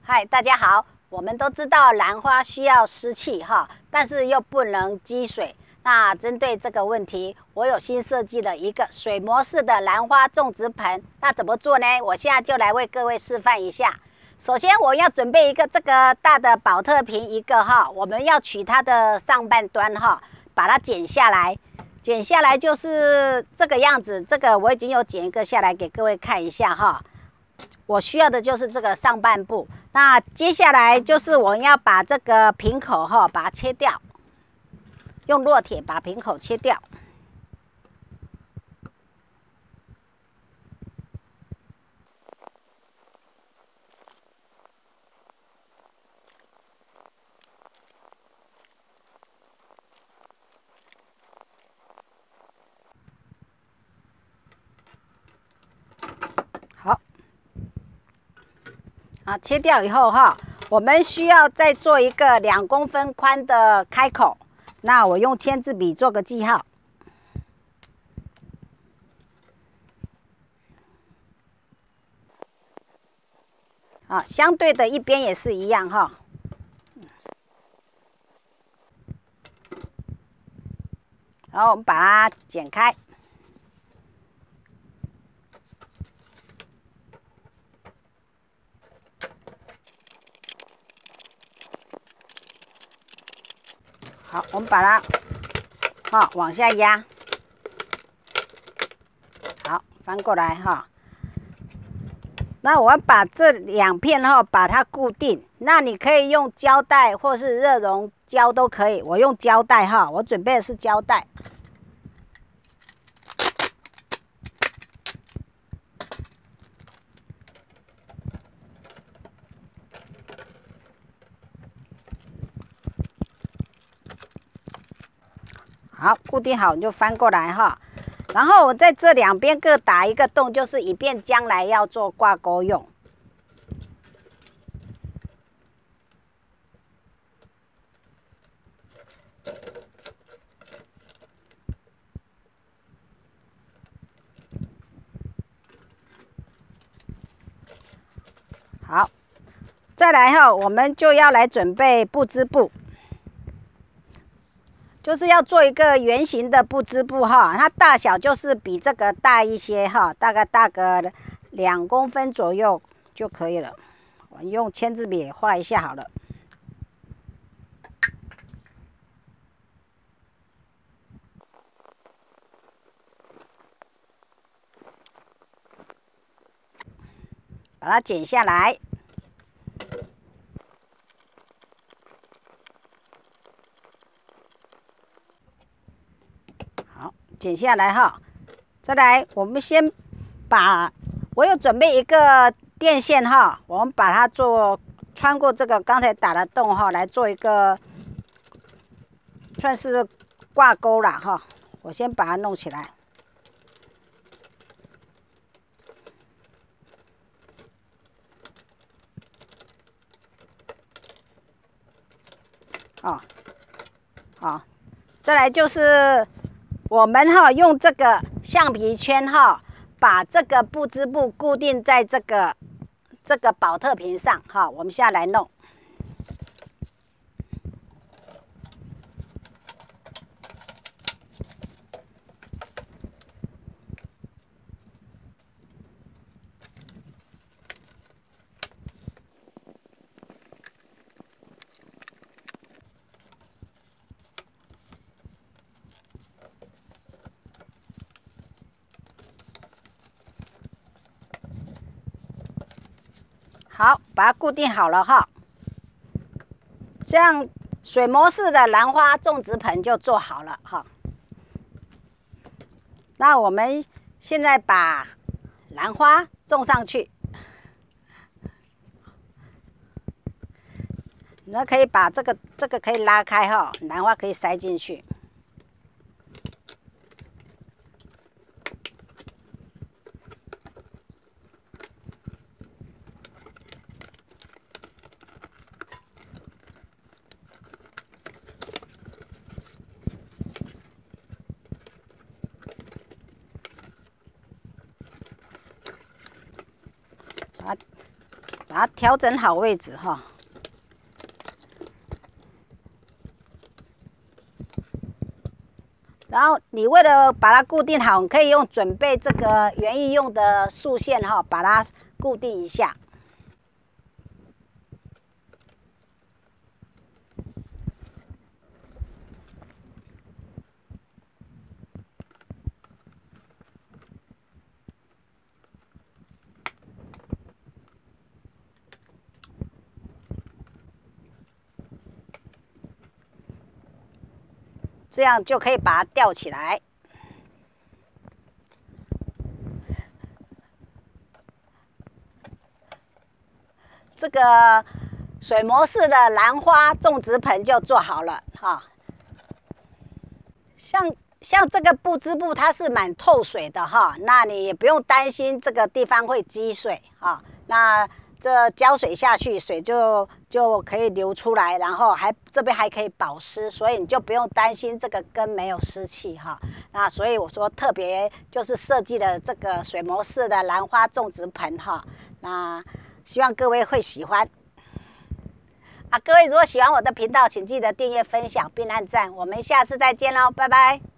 嗨，大家好。我们都知道兰花需要湿气哈，但是又不能积水。那针对这个问题，我有新设计了一个水膜式的兰花种植盆。那怎么做呢？我现在就来为各位示范一下。首先，我要准备一个这个大的保特瓶一个哈，我们要取它的上半端哈，把它剪下来。剪下来就是这个样子。这个我已经有剪一个下来给各位看一下哈。我需要的就是这个上半部。那接下来就是我要把这个瓶口哈，把它切掉，用烙铁把瓶口切掉。好。切掉以后哈，我们需要再做一个2公分宽的开口。那我用签字笔做个记号。相对的一边也是一样哈。然后我们把它剪开。好，我们把它往下压。好，翻过来哈。那我把这2片把它固定。那你可以用胶带或是热熔胶都可以。我用胶带哈，我准备的是胶带。好，固定好你就翻过来哈。然后我在这2边各打一个洞，就是以便将来要做挂钩用。好，再来哈，我们就要来准备布织布。就是要做一个圆形的布织布哈，它大小就是比这个大一些哈，大概大个2公分左右就可以了。我用签字笔画一下好了。把它剪下来。剪下来哈，再来，我们先我有准备一个电线哈，我们把它穿过这个刚才打的洞哈，来做一个算是挂钩啦哈。我先把它弄起来。好，再来就是。我们用这个橡皮圈把这个布织布固定在这个保特瓶上我们现在来弄。好，把它固定好了哈。这样水膜式的兰花种植盆就做好了哈。那我们现在把兰花种上去。那可以把这个可以拉开哈，兰花可以塞进去。 把它调整好位置哈。然后你为了把它固定好，你可以用准备这个园艺用的束线哈，把它固定一下。这样就可以把它吊起来。这个水磨式的兰花种植盆就做好了哈。像这个布织布，它是蛮透水的哈，那你也不用担心这个地方会积水哈。那这浇水下去，水就可以流出来，然后这边还可以保湿，所以你就不用担心这个根没有湿气哈。那所以我说特别就是设计了这个水磨式的兰花种植盆哈。那希望各位会喜欢。各位如果喜欢我的频道，请记得订阅、分享并按赞。我们下次再见喽，拜拜。